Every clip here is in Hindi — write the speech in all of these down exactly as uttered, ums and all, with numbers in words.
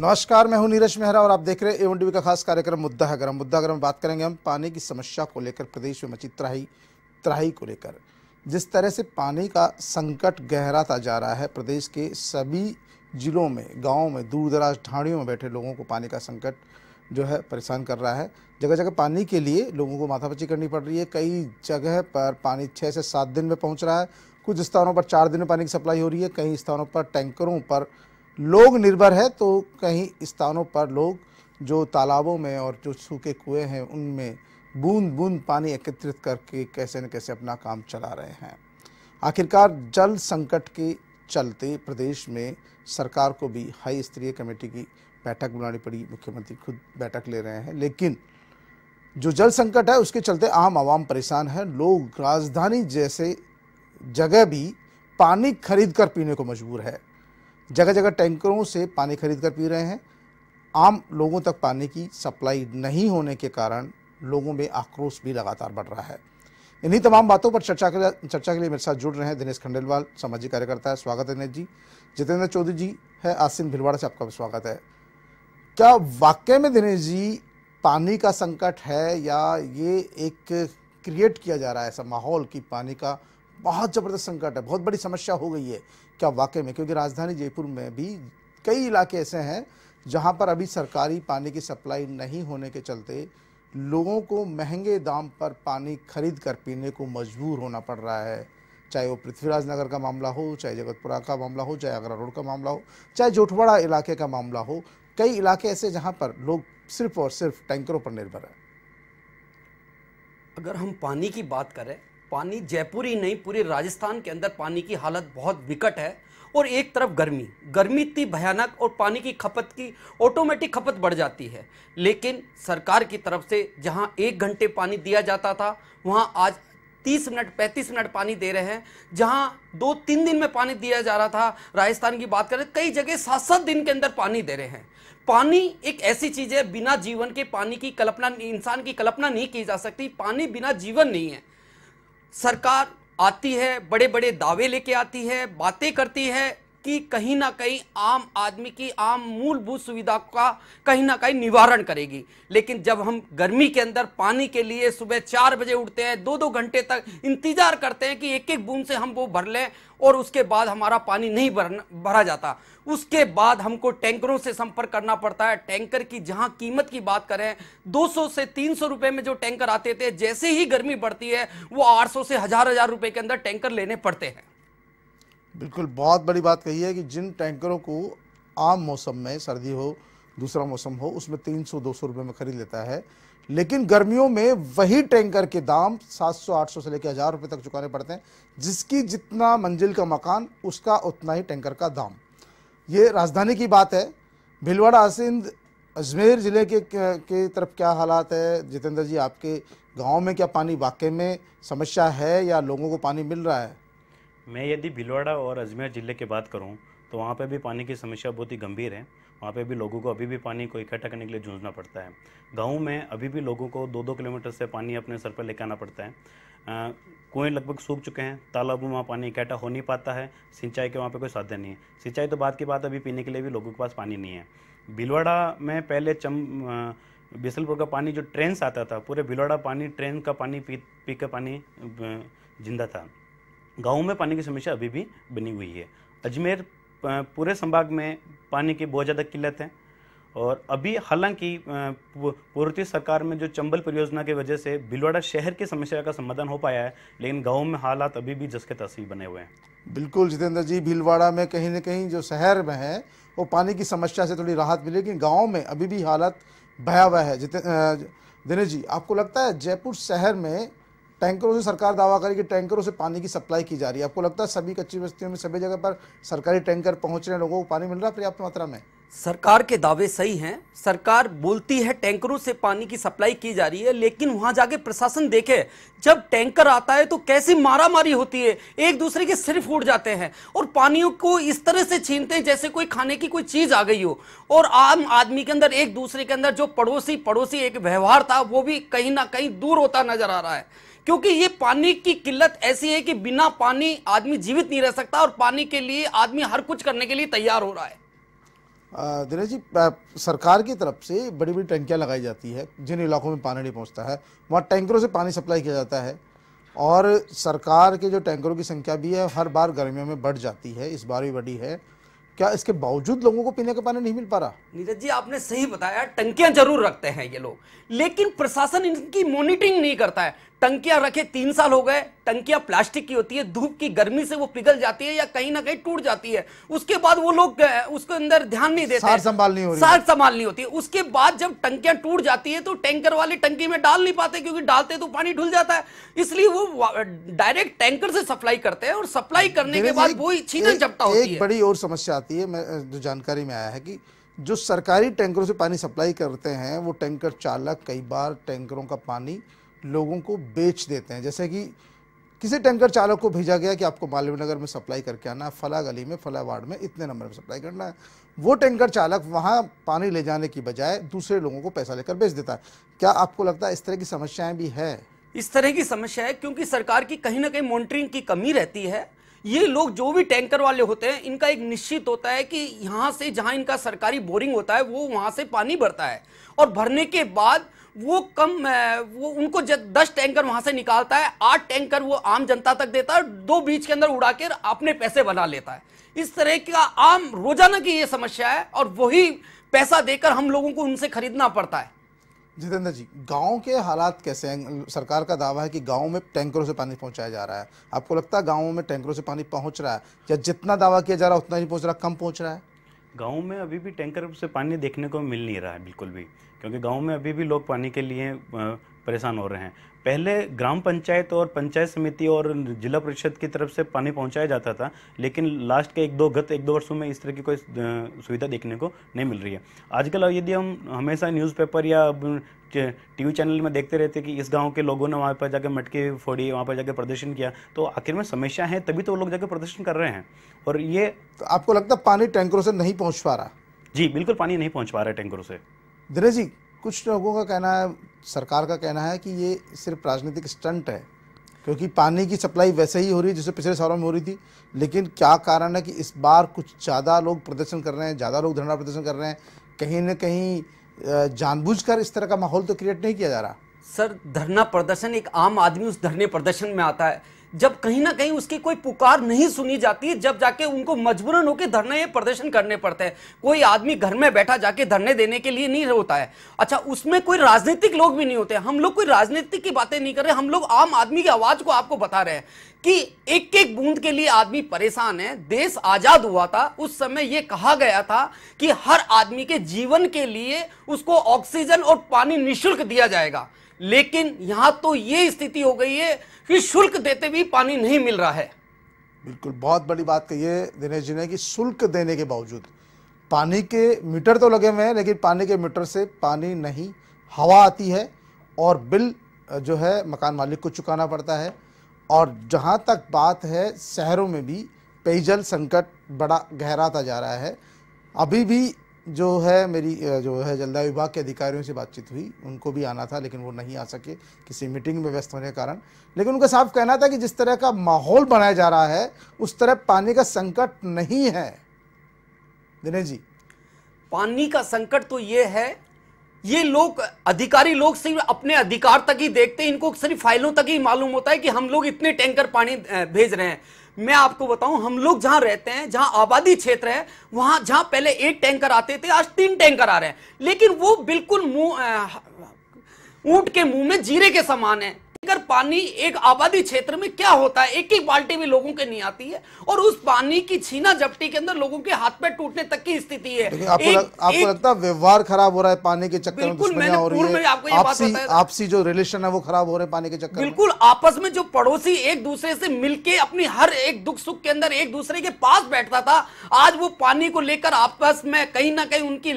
नमस्कार, मैं हूं नीरज मेहरा और आप देख रहे हैं एवन टीवी का खास कार्यक्रम मुद्दा है गरम। मुद्दा गरम बात करेंगे हम पानी की समस्या को लेकर, प्रदेश में मची त्राही त्राही को लेकर। जिस तरह से पानी का संकट गहराता जा रहा है, प्रदेश के सभी जिलों में, गाँव में, दूर दराज ढाणियों में बैठे लोगों को पानी का संकट जो है परेशान कर रहा है। जगह जगह पानी के लिए लोगों को माथापच्ची करनी पड़ रही है। कई जगह पर पानी छः से सात दिन में पहुँच रहा है, कुछ स्थानों पर चार दिन में पानी की सप्लाई हो रही है, कई स्थानों पर टैंकरों पर लोग निर्भर है, तो कहीं स्थानों पर लोग जो तालाबों में और जो सूखे कुएं हैं उनमें बूंद बूंद पानी एकत्रित करके कैसे न कैसे अपना काम चला रहे हैं। आखिरकार जल संकट के चलते प्रदेश में सरकार को भी हाई स्तरीय कमेटी की बैठक बुलानी पड़ी। मुख्यमंत्री खुद बैठक ले रहे हैं, लेकिन जो जल संकट है उसके चलते आम आवाम परेशान है। लोग राजधानी जैसे जगह भी पानी खरीद कर पीने को मजबूर है। जगह जगह टैंकरों से पानी खरीद कर पी रहे हैं। आम लोगों तक पानी की सप्लाई नहीं होने के कारण लोगों में आक्रोश भी लगातार बढ़ रहा है। इन्हीं तमाम बातों पर चर्चा के लिए चर्चा के लिए मेरे साथ जुड़ रहे हैं दिनेश खंडेलवाल, सामाजिक कार्यकर्ता है। स्वागत है दिनेश जी। जितेंद्र चौधरी जी है आसिन भिलवाड़ा से, आपका भी स्वागत है। क्या वाकई में दिनेश जी पानी का संकट है या ये एक क्रिएट किया जा रहा है ऐसा माहौल कि पानी का बहुत ज़बरदस्त संकट है, बहुत बड़ी समस्या हो गई है? क्या वाकई में? क्योंकि राजधानी जयपुर में भी कई इलाके ऐसे हैं जहां पर अभी सरकारी पानी की सप्लाई नहीं होने के चलते लोगों को महंगे दाम पर पानी खरीद कर पीने को मजबूर होना पड़ रहा है। चाहे वो पृथ्वीराज नगर का मामला हो, चाहे जगतपुरा का मामला हो, चाहे आगरा रोड का मामला हो, चाहे जोटवाड़ा इलाके का मामला हो। कई इलाके ऐसे जहाँ पर लोग सिर्फ और सिर्फ टैंकरों पर निर्भर है। अगर हम पानी की बात करें, पानी जयपुर ही नहीं पूरे राजस्थान के अंदर पानी की हालत बहुत विकट है। और एक तरफ गर्मी गर्मी इतनी भयानक और पानी की खपत की ऑटोमेटिक खपत बढ़ जाती है। लेकिन सरकार की तरफ से जहां एक घंटे पानी दिया जाता था वहां आज तीस मिनट पैंतीस मिनट पानी दे रहे हैं। जहां दो तीन दिन में पानी दिया जा रहा था, राजस्थान की बात करें कई जगह सात सात दिन के अंदर पानी दे रहे हैं। पानी एक ऐसी चीज है, बिना जीवन के पानी की कल्पना इंसान की कल्पना नहीं की जा सकती। पानी बिना जीवन नहीं है। सरकार आती है, बड़े बड़े दावे लेके आती है, बातें करती है कि कहीं ना कहीं आम आदमी की आम मूलभूत सुविधा का कहीं ना कहीं निवारण करेगी। लेकिन जब हम गर्मी के अंदर पानी के लिए सुबह चार बजे उठते हैं, दो दो घंटे तक इंतजार करते हैं कि एक एक बूंद से हम वो भर लें, और उसके बाद हमारा पानी नहीं भर भरा जाता, उसके बाद हमको टैंकरों से संपर्क करना पड़ता है। टैंकर की जहां कीमत की बात करें, दो सौ से तीन सौ रुपए में जो टैंकर आते थे, जैसे ही गर्मी बढ़ती है वो आठ सौ से हजार हजार रुपए के अंदर टैंकर लेने पड़ते हैं। बिल्कुल, बहुत बड़ी बात कही है कि जिन टैंकरों को आम मौसम में, सर्दी हो, दूसरा मौसम हो, उसमें तीन सौ दो सौ रुपये में खरीद लेता है, लेकिन गर्मियों में वही टैंकर के दाम सात सौ आठ सौ से लेकर हज़ार रुपये तक चुकाने पड़ते हैं। जिसकी जितना मंजिल का मकान उसका उतना ही टैंकर का दाम। ये राजधानी की बात है। भिलवाड़ा आसिंद अजमेर ज़िले के के तरफ क्या हालात है? जितेंद्र जी, आपके गाँव में क्या पानी वाकई में समस्या है या लोगों को पानी मिल रहा है? मैं यदि भिलवाड़ा और अजमेर ज़िले की बात करूं तो वहाँ पे भी पानी की समस्या बहुत ही गंभीर है। वहाँ पे भी लोगों को अभी भी पानी को इकट्ठा करने के लिए जूझना पड़ता है। गाँव में अभी भी लोगों को दो दो किलोमीटर से पानी अपने सर पर लेकर आना पड़ता है। कुएँ लगभग सूख चुके हैं, तालाबों में वहाँ पानी इकट्ठा हो नहीं पाता है। सिंचाई के वहाँ पर कोई साधन नहीं है। सिंचाई तो बात की बात, अभी पीने के लिए भी लोगों के पास पानी नहीं है। भिलवाड़ा में पहले चम बिसलपुर का पानी जो ट्रेन से आता था, पूरे भिलवाड़ा पानी ट्रेन का पानी पी पी कर पानी जिंदा था। गाँव में पानी की समस्या अभी भी बनी हुई है। अजमेर पूरे संभाग में पानी की बहुत ज़्यादा किल्लत है। और अभी हालांकि पूर्व सरकार में जो चंबल परियोजना की वजह से भिलवाड़ा शहर की समस्या का समाधान हो पाया है, लेकिन गाँव में हालात अभी भी जस के तस ही बने हुए हैं। बिल्कुल जितेंद्र जी, भिलवाड़ा में कहीं ना कहीं जो शहर में है वो पानी की समस्या से थोड़ी राहत मिली, लेकिन गाँव में अभी भी हालत भयावह है। जिते दिनेश जी, आपको लगता है जयपुर शहर में टैंकरों से सरकार दावा करे कि टैंकरों से पानी की सप्लाई की जा रही है, आपको लगता है सभी कच्ची बस्तियों में, सभी जगह पर सरकारी टैंकर पहुंच रहे हैं, लोगों को पानी मिल रहा है पर्याप्त मात्रा में? सरकार के दावे सही हैं। सरकार बोलती है टैंकरों से पानी की सप्लाई की जा रही है, लेकिन वहां जाके प्रशासन देखे, जब टैंकर आता है तो कैसी मारामारी होती है, एक दूसरे के सिर फूट जाते हैं और पानियों को इस तरह से छीनते हैं जैसे कोई खाने की कोई चीज आ गई हो। और आम आदमी के अंदर, एक दूसरे के अंदर जो पड़ोसी पड़ोसी एक व्यवहार था, वो भी कहीं ना कहीं दूर होता नजर आ रहा है। क्योंकि ये पानी की किल्लत ऐसी है कि बिना पानी आदमी जीवित नहीं रह सकता, और पानी के लिए आदमी हर कुछ करने के लिए तैयार हो रहा है। अ, दिनेश जी, अ, सरकार की तरफ से बड़ी बड़ी टंकियां लगाई जाती है, जिन इलाकों में पानी नहीं पहुंचता है वहाँ टैंकरों से पानी सप्लाई किया जाता है, और सरकार के जो टैंकरों की संख्या भी है हर बार गर्मियों में बढ़ जाती है, इस बार भी बढ़ी है। क्या इसके बावजूद लोगों को पीने का पानी नहीं मिल पा रहा? नीरज जी, आपने सही बताया, टंकियां जरूर रखते हैं ये लोग, लेकिन प्रशासन इनकी मॉनिटरिंग नहीं करता है। टंकियां रखे तीन साल हो गए, टंकियां प्लास्टिक की होती है, धूप की गर्मी से वो पिघल जाती है या कहीं ना कहीं टूट जाती है। उसके बाद वो लोग अ, उसके अंदर ध्यान नहीं देते, सार संभाल नहीं हो रही, सार संभाल नहीं होती है। उसके बाद जब टंकियां टूट जाती है तो टैंकर वाले टंकी में डाल नहीं पाते, क्योंकि डालते तो पानी ढुल जाता है, इसलिए वो डायरेक्ट टैंकर से सप्लाई करते हैं, और सप्लाई करने के बाद वो छीना झपटा होती है। एक बड़ी और समस्या आती है, मैं जो जानकारी में आया है कि जो सरकारी टैंकरों से पानी सप्लाई करते हैं वो टैंकर चालक कई बार टैंकरों का पानी लोगों को बेच देते हैं। जैसे कि किसी टैंकर चालक को भेजा गया कि आपको मालवीय नगर में सप्लाई करके आना है, फला गली में, फला वार्ड में, इतने नंबर में सप्लाई करना है। वो टैंकर चालक वहाँ पानी ले जाने की बजाय दूसरे लोगों को पैसा लेकर बेच देता है। क्या आपको लगता है इस तरह की समस्याएं भी है? इस तरह की समस्या है, क्योंकि सरकार की कहीं ना कहीं मॉनिटरिंग की कमी रहती है। ये लोग जो भी टैंकर वाले होते हैं, इनका एक निश्चित होता है कि यहाँ से जहाँ इनका सरकारी बोरिंग होता है वो वहाँ से पानी भरता है, और भरने के बाद वो कम वो उनको दस टैंकर वहां से निकालता है, आठ टैंकर वो आम जनता तक देता है, दो बीच के अंदर उड़ा कर अपने पैसे बना लेता है। इस तरह का आम रोजाना की ये समस्या है, और वही पैसा देकर हम लोगों को उनसे खरीदना पड़ता है। जितेंद्र जी, गांव के हालात कैसे हैं? सरकार का दावा है कि गांव में टैंकरों से पानी पहुंचाया जा रहा है। आपको लगता है गांवों में टैंकरों से पानी पहुंच रहा है, या जितना दावा किया जा रहा है उतना ही पहुंच रहा, कम पहुंच रहा है? गांव में अभी भी टैंकर से पानी देखने को मिल नहीं रहा है बिल्कुल भी, क्योंकि गांव में अभी भी लोग पानी के लिए परेशान हो रहे हैं। पहले ग्राम पंचायत और पंचायत समिति और जिला परिषद की तरफ से पानी पहुंचाया जाता था, लेकिन लास्ट के एक दो गत एक दो वर्षों में इस तरह की कोई सुविधा देखने को नहीं मिल रही है। आजकल यदि हम हमेशा न्यूज़पेपर या टीवी चैनल में देखते रहते कि इस गांव के लोगों ने वहाँ पर जाकर मटके फोड़ी, वहाँ पर जाकर प्रदर्शन किया, तो आखिर में समस्या है तभी तो वो लोग जाकर प्रदर्शन कर रहे हैं। और ये तो आपको लगता है पानी टैंकरों से नहीं पहुँच पा रहा? जी बिल्कुल, पानी नहीं पहुँच पा रहा है टैंकरों से। दिनेश जी, कुछ लोगों का कहना है, सरकार का कहना है कि ये सिर्फ राजनीतिक स्टंट है, क्योंकि पानी की सप्लाई वैसे ही हो रही है जैसे पिछले सालों में हो रही थी, लेकिन क्या कारण है कि इस बार कुछ ज़्यादा लोग प्रदर्शन कर रहे हैं, ज़्यादा लोग धरना प्रदर्शन कर रहे हैं? कहीं न कहीं जानबूझकर इस तरह का माहौल तो क्रिएट नहीं किया जा रहा? सर, धरना प्रदर्शन, एक आम आदमी उस धरने प्रदर्शन में आता है जब कहीं ना कहीं उसकी कोई पुकार नहीं सुनी जाती है, जब जाके उनको मजबूरन होकर धरने ये प्रदर्शन करने पड़ते हैं। कोई आदमी घर में बैठा जाके धरने देने के लिए नहीं होता है। अच्छा, उसमें कोई राजनीतिक लोग भी नहीं होते। हम लोग कोई राजनीतिक की बातें नहीं कर रहे, हम लोग आम आदमी की आवाज को आपको बता रहे हैं कि एक एक बूंद के लिए आदमी परेशान है। देश आजाद हुआ था, उस समय यह कहा गया था कि हर आदमी के जीवन के लिए उसको ऑक्सीजन और पानी निःशुल्क दिया जाएगा, लेकिन यहां तो ये स्थिति हो गई है कि शुल्क देते भी पानी नहीं मिल रहा है। बिल्कुल, बहुत बड़ी बात कही है दिनेश जी ने कि शुल्क देने के बावजूद पानी के मीटर तो लगे हुए हैं, लेकिन पानी के मीटर से पानी नहीं, हवा आती है और बिल जो है मकान मालिक को चुकाना पड़ता है। और जहां तक बात है, शहरों में भी पेयजल संकट बड़ा गहराता जा रहा है। अभी भी जो है मेरी जो है जलदाय विभाग के अधिकारियों से बातचीत हुई, उनको भी आना था लेकिन वो नहीं आ सके किसी मीटिंग में व्यस्त होने के कारण। लेकिन उनका साफ कहना था कि जिस तरह का माहौल बनाया जा रहा है उस तरह पानी का संकट नहीं है। दिनेश जी, पानी का संकट तो ये है, ये लोग अधिकारी लोग सिर्फ अपने अधिकार तक ही देखते हैं, इनको सिर्फ फाइलों तक ही मालूम होता है कि हम लोग इतने टैंकर पानी भेज रहे हैं। मैं आपको बताऊं, हम लोग जहां रहते हैं, जहां आबादी क्षेत्र है, वहां जहां पहले एक टैंकर आते थे, आज तीन टैंकर आ रहे हैं, लेकिन वो बिल्कुल मुंह ऊंट के मुंह में जीरे के समान है। टैंकर पानी एक आबादी क्षेत्र में क्या होता है, एक एक बाल्टी भी लोगों के नहीं आती है, और उस पानी की छीना झपटी के अंदर लोगों के हाथ पैर टूटने तक की स्थिति है। आपको, एक, लग, आपको एक, लगता है व्यवहार खराब हो रहा है पानी के चक्कर में, दुश्मनियां हो रही है, आपसी आपसी जो रिलेशन है वो खराब हो रहे हैं पानी के चक्कर में। बिल्कुल, आपस में जो पड़ोसी एक दूसरे से मिलके अपनी हर एक दुख सुख के अंदर एक दूसरे के पास बैठता था, आज वो पानी को लेकर आपस में कहीं ना कहीं उनकी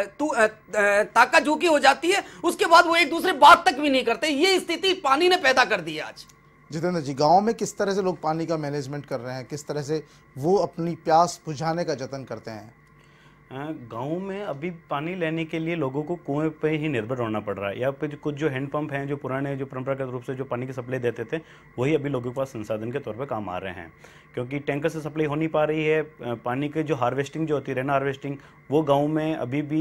ताका झोंकी हो जाती है, उसके बाद वो एक दूसरे बात तक भी नहीं करते। ये स्थिति पानी ने पैदा कर दी आज। जितेंद्र जी, गांव में किस तरह से लोग पानी का मैनेजमेंट कर रहे हैं, किस तरह से वो अपनी प्यास बुझाने का जतन करते हैं? गांव में अभी पानी लेने के लिए लोगों को कुएं पे ही निर्भर होना पड़ रहा है। या पे जो कुछ जो हैंडपंप हैं, जो पुराने जो परंपरागत रूप से जो पानी की सप्लाई देते थे, वही अभी लोगों के पास संसाधन के तौर पे काम आ रहे हैं, क्योंकि टैंकर से सप्लाई हो नहीं पा रही है। पानी की जो हार्वेस्टिंग जो होती है, रेन हार्वेस्टिंग, वो गाँव में अभी भी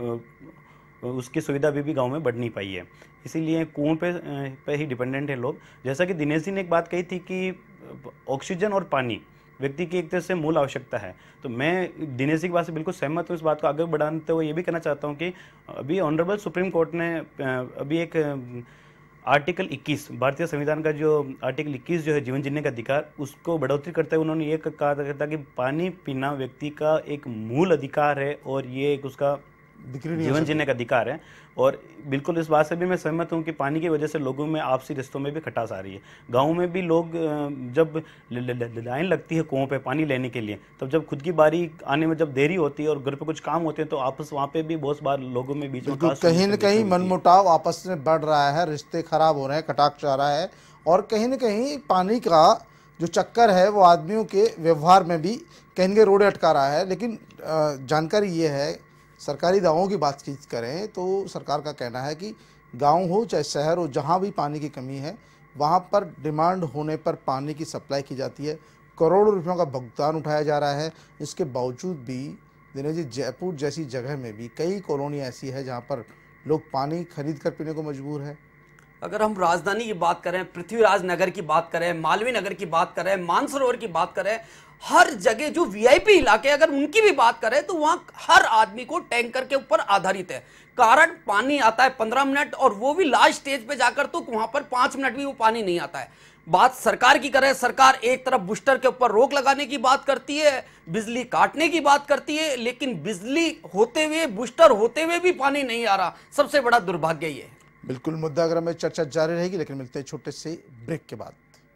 उसकी सुविधा अभी भी गाँव में बढ़ नहीं पाई है। इसीलिए कुओं पे पे ही डिपेंडेंट है लोग। जैसा कि दिनेश जी ने एक बात कही थी कि ऑक्सीजन और पानी व्यक्ति की एक तरह से मूल आवश्यकता है, तो मैं दिनेश जी की बात से बिल्कुल सहमत हूँ। इस बात को आगे बढ़ाते हुए ये भी कहना चाहता हूँ कि अभी ऑनरेबल सुप्रीम कोर्ट ने अभी एक आर्टिकल इक्कीस, भारतीय संविधान का जो आर्टिकल इक्कीस जो है जीवन जीने का अधिकार, उसको बढ़ोतरी करते हुए उन्होंने ये कहा था कि पानी पीना व्यक्ति का एक मूल अधिकार है और ये एक उसका जीवन जीने का अधिकार है। और बिल्कुल इस बात से भी मैं सहमत हूँ कि पानी की वजह से लोगों में आपसी रिश्तों में भी खटास आ रही है। गाँव में भी लोग जब लाइन लगती है कुओं पे पानी लेने के लिए, तब जब खुद की बारी आने में जब देरी होती है और घर पे कुछ काम होते हैं, तो आपस वहाँ पे भी बहुत बार लोगों में बीच में कहीं न कहीं मनमुटाव आपस में बढ़ रहा है, रिश्ते खराब हो रहे हैं, कटाक्ष आ रहा है। और कहीं न कहीं पानी का जो चक्कर है वो आदमियों के व्यवहार में भी कहीं न कहीं रोड़े अटका रहा है। लेकिन जानकारी ये है, सरकारी दावों की बातचीत करें तो सरकार का कहना है कि गांव हो चाहे शहर हो, जहां भी पानी की कमी है वहां पर डिमांड होने पर पानी की सप्लाई की जाती है। करोड़ों रुपयों का भुगतान उठाया जा रहा है। इसके बावजूद भी दिनेश जी, जयपुर जैसी जगह में भी कई कॉलोनियाँ ऐसी है जहाँ पर लोग पानी खरीद कर पीने को मजबूर है। अगर हम राजधानी की बात करें, पृथ्वीराज नगर की बात करें, मालवीय नगर की बात करें, मानसरोवर की बात करें, हर जगह जो वीआईपी इलाके अगर उनकी भी बात करें तो वहां हर आदमी को टैंकर के ऊपर आधारित है। कारण पानी आता है पंद्रह मिनट और वो भी लास्ट स्टेज पे जाकर तो वहां पर पांच मिनट भी वो पानी नहीं आता है। बात सरकार की करें, सरकार एक तरफ बूस्टर के ऊपर रोक लगाने की बात करती है, बिजली काटने की बात करती है, लेकिन बिजली होते हुए, बूस्टर होते हुए भी पानी नहीं आ रहा। सबसे बड़ा दुर्भाग्य ये है। बिल्कुल, मुद्दागरम में चर्चा जारी रहेगी, लेकिन मिलते हैं छोटे से ब्रेक के बाद।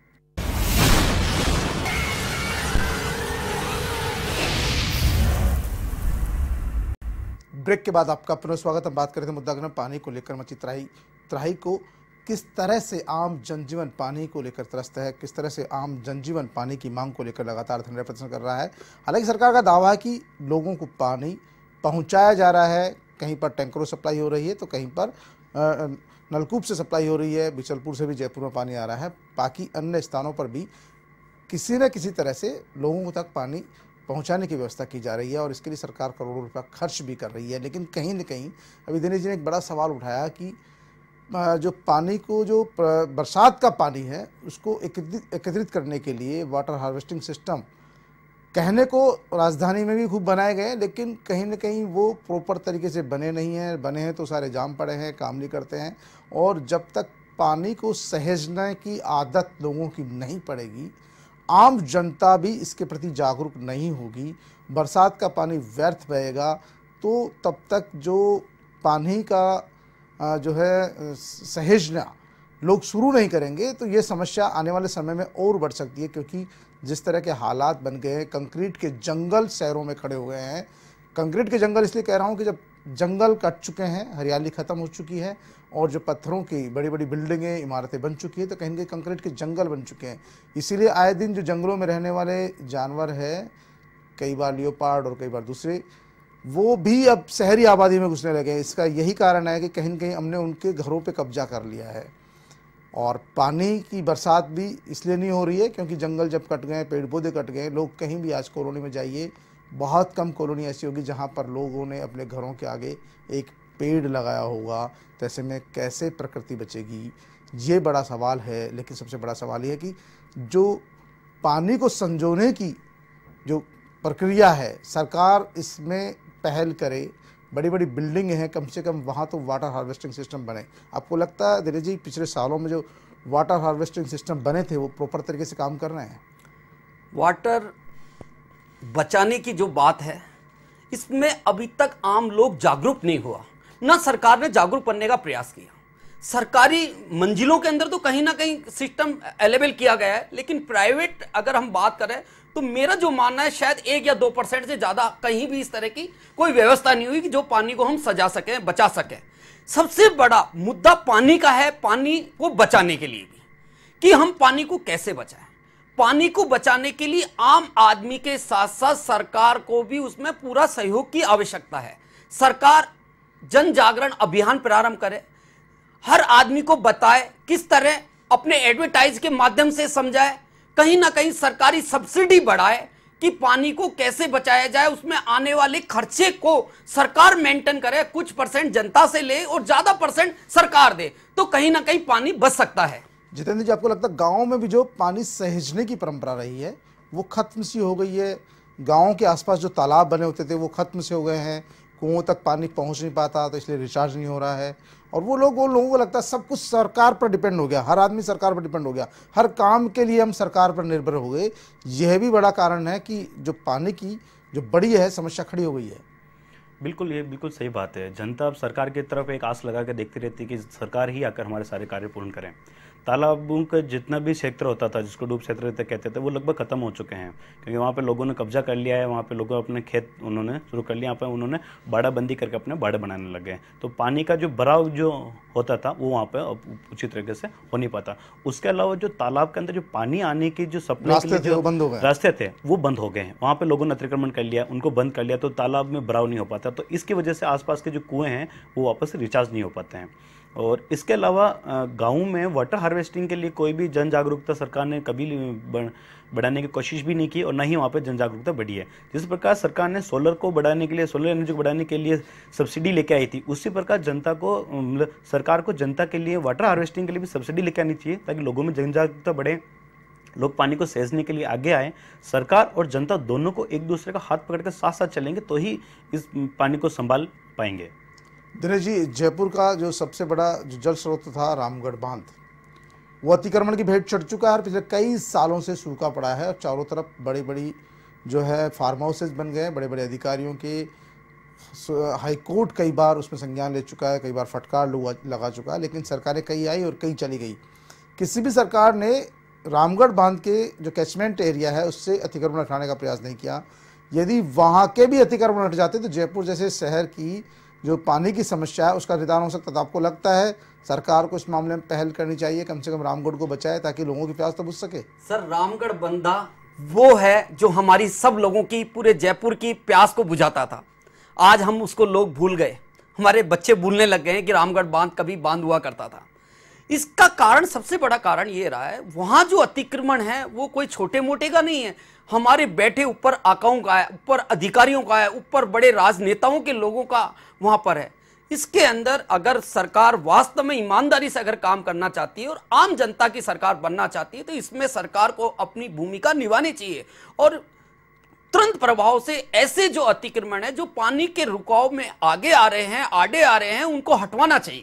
ब्रेक के बाद आपका पुनः स्वागत। हम बात करें थे मुद्दागरम पानी को लेकर मची त्राही त्राही को किस तरह से आम जनजीवन पानी को लेकर त्रस्त है, किस तरह से आम जनजीवन पानी की मांग को लेकर लगातार धरना प्रदर्शन कर रहा है। हालांकि सरकार का दावा है कि लोगों को पानी पहुंचाया जा रहा है, कहीं पर टैंकरों सप्लाई हो रही है तो कहीं पर नलकूप से सप्लाई हो रही है, बिचलपुर से भी जयपुर में पानी आ रहा है, बाकी अन्य स्थानों पर भी किसी न किसी तरह से लोगों तक पानी पहुंचाने की व्यवस्था की जा रही है और इसके लिए सरकार करोड़ों रुपया खर्च भी कर रही है। लेकिन कहीं न कहीं अभी दिनेश जी ने एक बड़ा सवाल उठाया कि जो पानी को, जो बरसात का पानी है उसको एकत्रित एकत्रित करने के लिए वाटर हार्वेस्टिंग सिस्टम कहने को राजधानी में भी खूब बनाए गए, लेकिन कहीं न कहीं वो प्रॉपर तरीके से बने नहीं हैं। बने हैं तो सारे जाम पड़े हैं, काम नहीं करते हैं। और जब तक पानी को सहेजने की आदत लोगों की नहीं पड़ेगी, आम जनता भी इसके प्रति जागरूक नहीं होगी, बरसात का पानी व्यर्थ बहेगा, तो तब तक जो पानी का जो है सहेजना लोग शुरू नहीं करेंगे तो ये समस्या आने वाले समय में और बढ़ सकती है। क्योंकि जिस तरह के हालात बन गए हैं, कंक्रीट के जंगल शहरों में खड़े हुए हैं। कंक्रीट के जंगल इसलिए कह रहा हूँ कि जब जंगल कट चुके हैं, हरियाली ख़त्म हो चुकी है और जो पत्थरों की बड़ी बड़ी बिल्डिंगें, इमारतें बन चुकी है, तो कहीं न कहीं कंक्रीट के जंगल बन चुके हैं। इसीलिए आए दिन जो जंगलों में रहने वाले जानवर हैं, कई बार लियोपार्ड और कई बार दूसरे, वो भी अब शहरी आबादी में घुसने लगे हैं। इसका यही कारण है कि कहीं न कहीं हमने उनके घरों पे कब्जा कर लिया है। और पानी की बरसात भी इसलिए नहीं हो रही है क्योंकि जंगल जब कट गए, पेड़ पौधे कट गए, लोग कहीं भी आज कॉलोनी में जाइए, बहुत कम कॉलोनी ऐसी होगी जहाँ पर लोगों ने अपने घरों के आगे एक पेड़ लगाया होगा। तो ऐसे में कैसे प्रकृति बचेगी, ये बड़ा सवाल है। लेकिन सबसे बड़ा सवाल ये है कि जो पानी को संजोने की जो प्रक्रिया है, सरकार इसमें पहल करे, बड़ी बड़ी बिल्डिंग हैं, कम से कम वहाँ तो वाटर हार्वेस्टिंग सिस्टम बने। आपको लगता है दिनेश जी पिछले सालों में जो वाटर हार्वेस्टिंग सिस्टम बने थे वो प्रॉपर तरीके से काम कर रहे हैं? वाटर बचाने की जो बात है, इसमें अभी तक आम लोग जागरूक नहीं हुआ, ना सरकार ने जागरूक करने का प्रयास किया। सरकारी मंजिलों के अंदर तो कहीं ना कहीं सिस्टम अवेलेबल किया गया है, लेकिन प्राइवेट अगर हम बात करें तो मेरा जो मानना है शायद एक या दो परसेंट से ज्यादा कहीं भी इस तरह की कोई व्यवस्था नहीं हुई कि जो पानी को हम सजा सकें, बचा सकें। सबसे बड़ा मुद्दा पानी का है, पानी को बचाने के लिए भी, कि हम पानी को कैसे बचाएं। पानी को बचाने के लिए आम आदमी के साथ साथ सरकार को भी उसमें पूरा सहयोग की आवश्यकता है। सरकार जन जागरण अभियान प्रारंभ करे, हर आदमी को बताए, किस तरह अपने एडवर्टाइज के माध्यम से समझाए, कहीं ना कहीं सरकारी सब्सिडी बढ़ाए कि पानी को कैसे बचाया जाए, उसमें आने वाले खर्चे को सरकार मेंटेन करे, कुछ परसेंट जनता से ले और ज्यादा परसेंट सरकार दे, तो कहीं ना कहीं पानी बच सकता है। जितेंद्र जी, आपको लगता है गाँव में भी जो पानी सहेजने की परंपरा रही है वो खत्म सी हो गई है? गाँव के आसपास जो तालाब बने होते थे वो खत्म से हो गए हैं, कुओं तक पानी पहुंच नहीं पाता तो इसलिए रिचार्ज नहीं हो रहा है, और वो लोग वो लोगों को लगता है सब कुछ सरकार पर डिपेंड हो गया, हर आदमी सरकार पर डिपेंड हो गया, हर काम के लिए हम सरकार पर निर्भर हो गए। यह भी बड़ा कारण है कि जो पानी की जो बड़ी है समस्या खड़ी हो गई है। बिल्कुल, ये बिल्कुल सही बात है। जनता अब सरकार की तरफ एक आस लगा के देखती रहती है कि सरकार ही आकर हमारे सारे कार्य पूर्ण करें। तालाबों का जितना भी क्षेत्र होता था, जिसको डूब क्षेत्र कहते थे, वो लगभग खत्म हो चुके हैं, क्योंकि वहाँ पे लोगों ने कब्जा कर लिया है, वहाँ पे लोगों अपने खेत उन्होंने शुरू कर लिया, यहाँ पे उन्होंने बाड़ाबंदी करके अपने बाड़े बनाने लगे हैं। तो पानी का जो भराव जो होता था वो वहाँ पे उचित तरीके से हो नहीं पाता। उसके अलावा जो तालाब के अंदर जो पानी आने की जो सप्लाई के लिए जो बंद हो गए रास्ते थे वो बंद हो गए हैं, वहाँ पे लोगों ने अतिक्रमण कर लिया, उनको बंद कर लिया, तो तालाब में भराव नहीं हो पाता। तो इसकी वजह से आसपास के जो कुएं हैं वो वापस रिचार्ज नहीं हो पाते हैं। और इसके अलावा गाँव में वाटर हार्वेस्टिंग के लिए कोई भी जन जागरूकता सरकार ने कभी बढ़ाने की कोशिश भी नहीं की, और ना ही वहाँ पे जन जागरूकता बढ़ी है। जिस प्रकार सरकार ने सोलर को बढ़ाने के लिए, सोलर एनर्जी को बढ़ाने के लिए सब्सिडी लेके आई थी, उसी प्रकार जनता को, सरकार को जनता के लिए वाटर हार्वेस्टिंग के लिए भी सब्सिडी लेके आनी चाहिए, ताकि लोगों में जन जागरूकता बढ़े, लोग पानी को सहेजने के लिए आगे आए। सरकार और जनता दोनों को एक दूसरे का हाथ पकड़ कर साथ साथ चलेंगे तो ही इस पानी को संभाल पाएंगे। दिनेश जी, जयपुर का जो सबसे बड़ा जो जल स्रोत था रामगढ़ बांध, वो अतिक्रमण की भेंट चढ़ चुका है और पिछले कई सालों से सूखा पड़ा है, और चारों तरफ बड़ी बड़ी जो है फार्म हाउसेज बन गए हैं, बड़े बड़े अधिकारियों के, हाई कोर्ट कई बार उसमें संज्ञान ले चुका है, कई बार फटकार लगा चुका है, लेकिन सरकारें कई आई और कई चली गई। किसी भी सरकार ने रामगढ़ बांध के जो कैचमेंट एरिया है उससे अतिक्रमण हटाने का प्रयास नहीं किया। यदि वहाँ के भी अतिक्रमण हट जाते तो जयपुर जैसे शहर की जो पानी की समस्या है उसका निदान हो सकता था। आपको लगता है सरकार को इस मामले में पहल करनी चाहिए, कम से कम रामगढ़ को बचाए ताकि लोगों की प्यास तो बुझ सके? सर, रामगढ़ बंधा वो है जो हमारी सब लोगों की, पूरे जयपुर की प्यास को बुझाता था। आज हम उसको लोग भूल गए, हमारे बच्चे भूलने लग गए हैं कि रामगढ़ बांध कभी बांध हुआ करता था। इसका कारण, सबसे बड़ा कारण ये रहा है, वहां जो अतिक्रमण है वो कोई छोटे मोटे का नहीं है, हमारे बैठे ऊपर आकाओं का है, ऊपर अधिकारियों का है, ऊपर बड़े राजनेताओं के लोगों का वहां पर है। इसके अंदर अगर सरकार वास्तव में ईमानदारी से अगर काम करना चाहती है और आम जनता की सरकार बनना चाहती है तो इसमें सरकार को अपनी भूमिका निभानी चाहिए, और तुरंत प्रभाव से ऐसे जो अतिक्रमण है, जो पानी के रुकाव में आगे आ रहे हैं, आड़े आ रहे हैं, उनको हटवाना चाहिए।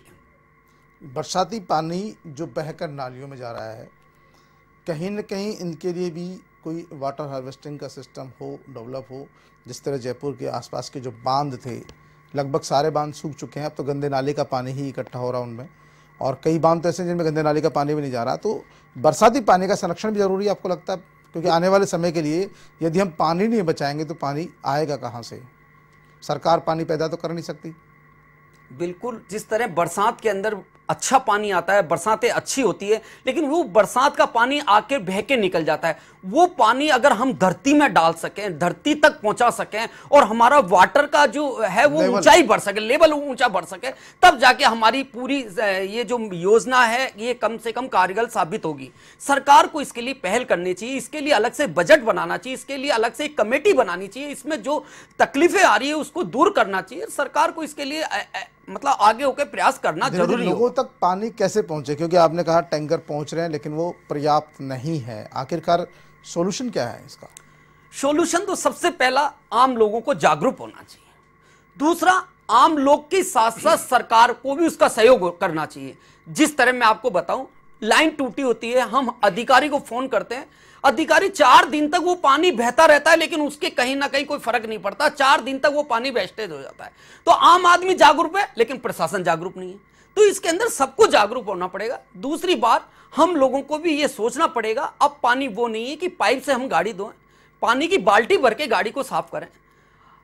बरसाती पानी जो बहकर नालियों में जा रहा है, कहीं न कहीं इनके लिए भी कोई वाटर हार्वेस्टिंग का सिस्टम हो, डेवलप हो। जिस तरह जयपुर के आसपास के जो बांध थे, लगभग सारे बांध सूख चुके हैं, अब तो गंदे नाले का पानी ही इकट्ठा हो रहा है उनमें, और कई बांध तो ऐसे हैं जिनमें गंदे नाले का पानी भी नहीं जा रहा। तो बरसाती पानी का संरक्षण भी जरूरी है, आपको लगता है? क्योंकि आने वाले समय के लिए यदि हम पानी नहीं बचाएंगे तो पानी आएगा कहाँ से? सरकार पानी पैदा तो कर नहीं सकती। बिल्कुल, जिस तरह बरसात के अंदर अच्छा पानी आता है, बरसातें अच्छी होती है, लेकिन वो बरसात का पानी आके बह के निकल जाता है। वो पानी अगर हम धरती में डाल सकें, धरती तक पहुंचा सकें, और हमारा वाटर का जो है वो ऊंचाई बढ़ सके, लेवल ऊंचा बढ़ सके, तब जाके हमारी पूरी ये जो योजना है ये कम से कम कारगर साबित होगी। सरकार को इसके लिए पहल करनी चाहिए, इसके लिए अलग से बजट बनाना चाहिए, इसके लिए अलग से एक कमेटी बनानी चाहिए, इसमें जो तकलीफें आ रही है उसको दूर करना चाहिए। सरकार को इसके लिए आ, आ, मतलब आगे होकर प्रयास करना जरूरी है। लोगों तक पानी कैसे पहुंचे? क्योंकि आपने कहा टैंकर पहुंच रहे हैं लेकिन वो पर्याप्त नहीं है। आखिरकार सॉल्यूशन क्या है इसका? सॉल्यूशन तो सबसे पहला आम लोगों को जागरूक होना चाहिए, दूसरा आम लोग के साथ साथ सरकार को भी उसका सहयोग करना चाहिए। जिस तरह मैं आपको बताऊं, लाइन टूटी होती है, हम अधिकारी को फोन करते हैं, अधिकारी चार दिन तक वो पानी बहता रहता है लेकिन उसके कहीं ना कहीं कोई फर्क नहीं पड़ता, चार दिन तक वो पानी वेस्टेज हो जाता है। तो आम आदमी जागरूक है लेकिन प्रशासन जागरूक नहीं है, तो इसके अंदर सबको जागरूक होना पड़ेगा। दूसरी बात, हम लोगों को भी ये सोचना पड़ेगा, अब पानी वो नहीं है कि पाइप से हम गाड़ी धोएं, पानी की बाल्टी भर के गाड़ी को साफ करें।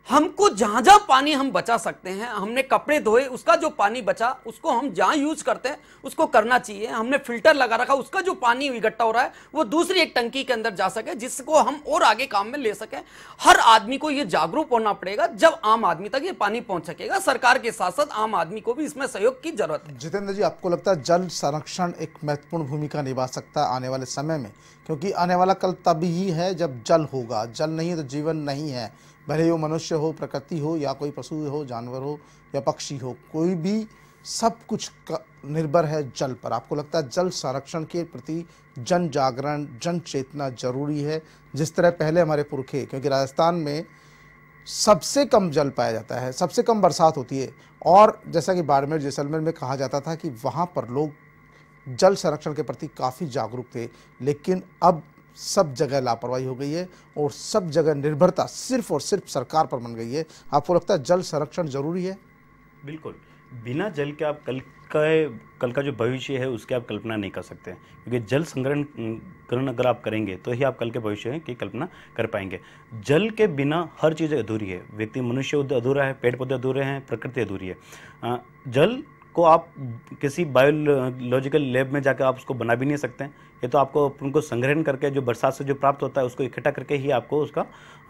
हमको जहां जहां पानी हम बचा सकते हैं, हमने कपड़े धोए उसका जो पानी बचा उसको हम जहां यूज करते हैं उसको करना चाहिए। हमने फिल्टर लगा रखा, उसका जो पानी इकट्ठा हो रहा है वो दूसरी एक टंकी के अंदर जा सके, जिसको हम और आगे काम में ले सकें। हर आदमी को ये जागरूक होना पड़ेगा, जब आम आदमी तक ये पानी पहुंच सकेगा। सरकार के साथ साथ आम आदमी को भी इसमें सहयोग की जरूरत है। जितेंद्र जी, आपको लगता है जल संरक्षण एक महत्वपूर्ण भूमिका निभा सकता है आने वाले समय में? क्योंकि आने वाला कल तभी ही है जब जल होगा। जल नहीं है तो जीवन नहीं है, भले वो मनुष्य हो, प्रकृति हो, या कोई पशु हो, जानवर हो या पक्षी हो, कोई भी, सब कुछ निर्भर है जल पर। आपको लगता है जल संरक्षण के प्रति जन जागरण, जन चेतना जरूरी है? जिस तरह पहले हमारे पुरखे, क्योंकि राजस्थान में सबसे कम जल पाया जाता है, सबसे कम बरसात होती है, और जैसा कि बाड़मेर जैसलमेर में कहा जाता था कि वहाँ पर लोग जल संरक्षण के प्रति काफ़ी जागरूक थे, लेकिन अब सब जगह लापरवाही हो गई है और सब जगह निर्भरता सिर्फ और सिर्फ सरकार पर बन गई है। आपको लगता है जल संरक्षण जरूरी है? बिल्कुल, बिना जल के आप कल का कल का जो भविष्य है उसकी आप कल्पना नहीं कर सकते, क्योंकि जल संग्रहण करण अगर आप करेंगे तो ही आप कल के भविष्य की कल्पना कर पाएंगे। जल के बिना हर चीज़ अधूरी है, व्यक्ति मनुष्य अधूरा है, पेड़ पौधे अधूरे हैं, प्रकृति अधूरी है। जल को आप किसी बायोलॉजिकल लैब में जाकर आप उसको बना भी नहीं सकते हैं। ये तो आपको उनको संग्रहण करके जो बरसात से जो प्राप्त होता है उसको इकट्ठा करके ही आपको उसका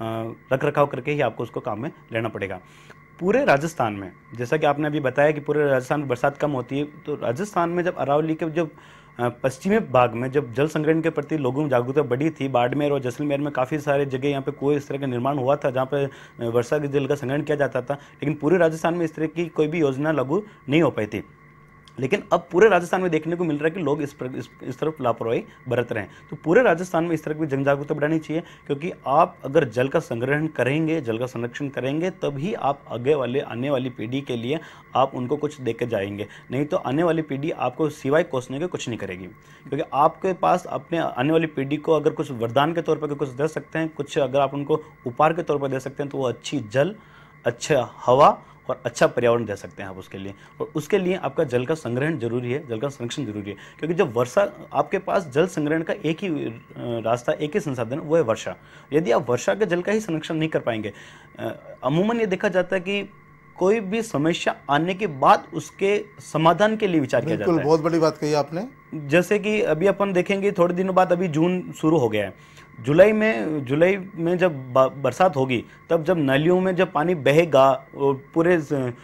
रख रखाव करके ही आपको उसको काम में लेना पड़ेगा। पूरे राजस्थान में, जैसा कि आपने अभी बताया कि पूरे राजस्थान में बरसात कम होती है, तो राजस्थान में जब अरावली के जो पश्चिमी भाग में जब जल संग्रहण के प्रति लोगों में जागरूकता बढ़ी थी, बाड़मेर और जैसलमेर में काफ़ी सारे जगह यहाँ पे कुएं इस तरह का निर्माण हुआ था जहाँ पे वर्षा के जल का संग्रहण किया जाता था, लेकिन पूरे राजस्थान में इस तरह की कोई भी योजना लागू नहीं हो पाई थी। लेकिन अब पूरे राजस्थान में देखने को मिल रहा है कि लोग इस पर इस, इस तरफ लापरवाही बरत रहे हैं। तो पूरे राजस्थान में इस तरह की जन जागरूकता बढ़ानी चाहिए, क्योंकि आप अगर जल का संग्रहण करेंगे, जल का संरक्षण करेंगे, तभी आप आगे वाले आने वाली पीढ़ी के लिए आप उनको कुछ दे के जाएंगे। नहीं तो आने वाली पीढ़ी आपको सिवाय कोसने के कुछ नहीं करेगी, क्योंकि आपके पास अपने आने वाली पीढ़ी को अगर कुछ वरदान के तौर पर कुछ दे सकते हैं, कुछ अगर आप उनको उपहार के तौर पर दे सकते हैं, तो वो अच्छी जल, अच्छा हवा और अच्छा पर्यावरण दे सकते हैं आप उसके लिए। और उसके लिए आपका जल का संग्रहण जरूरी है, जल का संरक्षण जरूरी है, क्योंकि जब वर्षा, आपके पास जल संग्रहण का एक ही रास्ता, एक ही संसाधन, वो है वर्षा। यदि आप वर्षा के जल का ही संरक्षण नहीं कर पाएंगे, अमूमन ये देखा जाता है कि कोई भी समस्या आने के बाद उसके समाधान के लिए विचार किया जाता है। बहुत बड़ी बात कही आपने। जैसे कि अभी अपन देखेंगे थोड़े दिनों बाद, अभी जून शुरू हो गया है, जुलाई में जुलाई में जब बरसात होगी, तब जब नालियों में जब पानी बहेगा और पूरे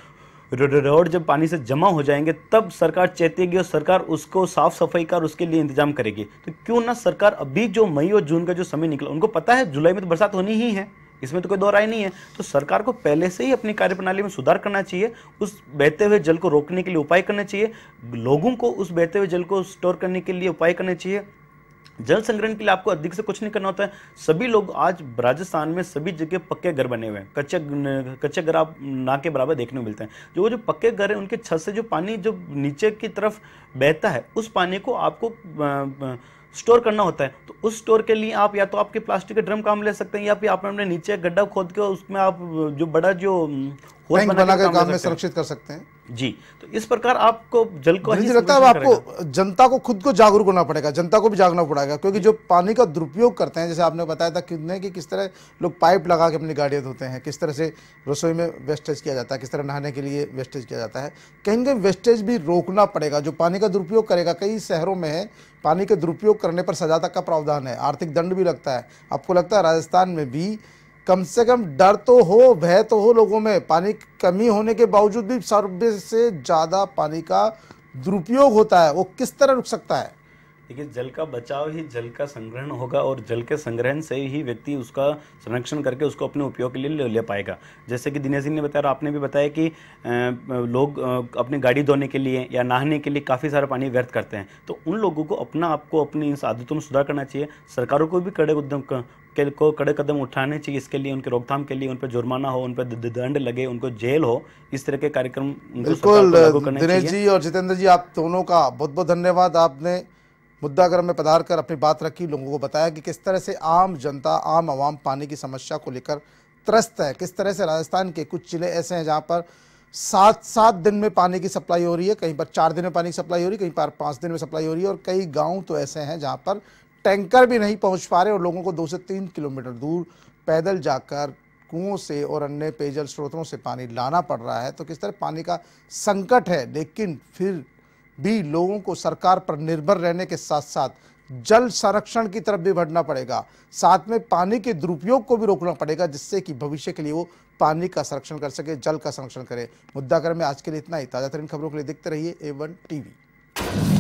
रोड जब पानी से जमा हो जाएंगे, तब सरकार चेतेगी और सरकार उसको साफ सफाई का और उसके लिए इंतजाम करेगी। तो क्यों ना सरकार अभी जो मई और जून का जो समय निकला, उनको पता है जुलाई में तो बरसात होनी ही है, इसमें तो कोई दो राय नहीं है, तो सरकार को पहले से ही अपनी कार्यप्रणाली में सुधार करना चाहिए, उस बहते हुए जल को रोकने के लिए उपाय करने चाहिए, लोगों को उस बहते हुए जल को स्टोर करने के लिए उपाय करने चाहिए। जल संग्रहण के लिए आपको अधिक से कुछ नहीं करना होता है। सभी लोग आज राजस्थान में सभी जगह पक्के घर बने हुए हैं, कच्चे कच्चे घर आप ना के बराबर देखने को मिलते हैं। जो जो पक्के घर हैं, उनके छत से जो पानी जो नीचे की तरफ बहता है, उस पानी को आपको स्टोर करना होता है। तो उस स्टोर के लिए आप या तो आपके प्लास्टिक के ड्रम काम ले सकते हैं, या फिर आप अपने नीचे गड्ढा खोद के उसमें आप जो बड़ा जो टैंक बना के काम में संरक्षित कर सकते हैं जी। तो इस प्रकार आपको जल को मुझे लगता है आपको जनता को खुद को जागरूक होना पड़ेगा, जनता को भी जागना पड़ेगा, क्योंकि जो पानी का दुरुपयोग करते हैं, जैसे आपने बताया था कितने कि किस तरह लोग पाइप लगा के अपनी गाड़ियाँ धोते हैं, किस तरह से रसोई में वेस्टेज किया जाता है, किस तरह नहाने के लिए वेस्टेज किया जाता है। कहीं ना कहीं वेस्टेज भी रोकना पड़ेगा। जो पानी का दुरुपयोग करेगा, कई शहरों में है पानी के दुरुपयोग करने पर सजा तक का प्रावधान है, आर्थिक दंड भी लगता है। आपको लगता है राजस्थान में भी कम से कम डर तो हो, भय तो हो लोगों में? पानी की कमी होने के बावजूद भी सर्वे से ज़्यादा पानी का दुरुपयोग होता है, वो किस तरह रुक सकता है? देखिए, जल का बचाव ही जल का संग्रहण होगा, और जल के संग्रहण से ही व्यक्ति उसका संरक्षण करके उसको अपने उपयोग के लिए ले, ले पाएगा। जैसे कि दिनेश जी ने बताया और आपने भी बताया कि लोग अपनी गाड़ी धोने के लिए या नहाने के लिए काफ़ी सारा पानी व्यर्थ करते हैं। तो उन लोगों को अपना आपको अपनी इस आदतों में सुधार करना चाहिए। सरकारों को भी कड़े उद्यम को कड़े कदम उठाने चाहिए इसके लिए, उनके रोकथाम के लिए, उन पर जुर्माना हो, उन पर दंड लगे, उनको जेल हो, इस तरह के कार्यक्रम बिल्कुल। दिनेश जी और जितेंद्र जी, आप दोनों का बहुत बहुत धन्यवाद। आपने मुद्दागरम में पधार कर अपनी बात रखी, लोगों को बताया कि किस तरह से आम जनता, आम आवाम पानी की समस्या को लेकर त्रस्त है, किस तरह से राजस्थान के कुछ जिले ऐसे हैं जहां पर सात सात दिन में पानी की सप्लाई हो रही है, कहीं पर चार दिन में पानी की सप्लाई हो रही है, कहीं पर पाँच दिन में सप्लाई हो रही है, और कई गाँव तो ऐसे हैं जहाँ पर टैंकर भी नहीं पहुँच पा रहे और लोगों को दो से तीन किलोमीटर दूर पैदल जाकर कुओं से और अन्य पेयजल स्रोतों से पानी लाना पड़ रहा है, तो किस तरह पानी का संकट है, लेकिन फिर भी लोगों को सरकार पर निर्भर रहने के साथ साथ जल संरक्षण की तरफ भी बढ़ना पड़ेगा, साथ में पानी के दुरुपयोग को भी रोकना पड़ेगा, जिससे कि भविष्य के लिए वो पानी का संरक्षण कर सके, जल का संरक्षण करे। मुद्दागरम में आज के लिए इतना ही। ताज़ा तरीन खबरों के लिए देखते रहिए ए वन टीवी।